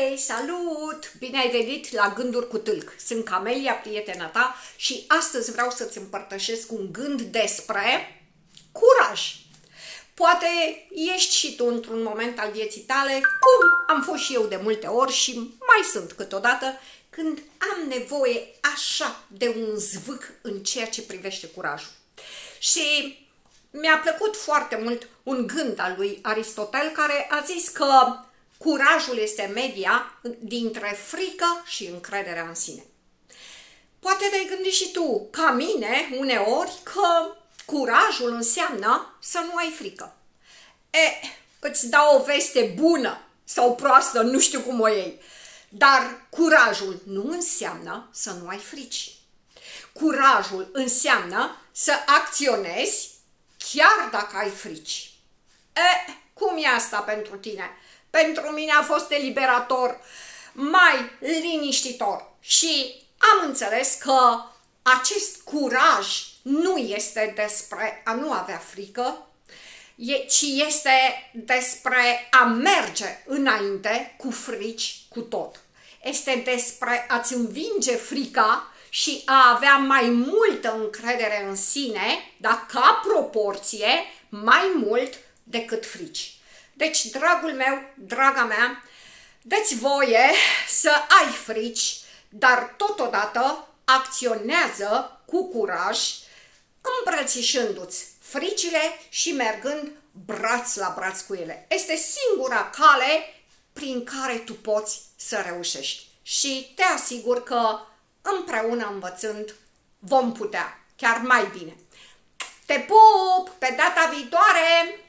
Hei, salut! Bine ai venit la Gânduri cu Tâlc. Sunt Camelia, prietena ta, și astăzi vreau să-ți împărtășesc un gând despre curaj. Poate ești și tu într-un moment al vieții tale, cum am fost și eu de multe ori și mai sunt câteodată, când am nevoie așa de un zvâc în ceea ce privește curajul. Și mi-a plăcut foarte mult un gând al lui Aristotel, care a zis că curajul este media dintre frică și încrederea în sine. Poate te-ai gândit și tu, ca mine, uneori, că curajul înseamnă să nu ai frică. Îți dau o veste bună sau proastă, nu știu cum o iei, dar curajul nu înseamnă să nu ai frici. Curajul înseamnă să acționezi chiar dacă ai frici. Cum e asta pentru tine? Pentru mine a fost eliberator, mai liniștitor și am înțeles că acest curaj nu este despre a nu avea frică, ci este despre a merge înainte cu frici cu tot. Este despre a-ți învinge frica și a avea mai multă încredere în sine, dar ca proporție mai mult decât frici. Deci, dragul meu, draga mea, dă-ți voie să ai frici, dar totodată acționează cu curaj, îmbrățișându-ți fricile și mergând braț la braț cu ele. Este singura cale prin care tu poți să reușești. Și te asigur că împreună învățând vom putea chiar mai bine. Te pup! Pe data viitoare!